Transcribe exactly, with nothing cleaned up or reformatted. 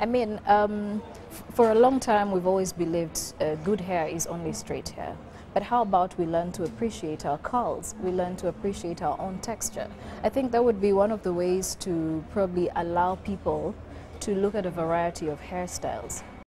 I mean, um, for a long time we've always believed uh, good hair is only straight hair. But how about we learn to appreciate our curls? We learn to appreciate our own texture. I think that would be one of the ways to probably allow people to look at a variety of hairstyles.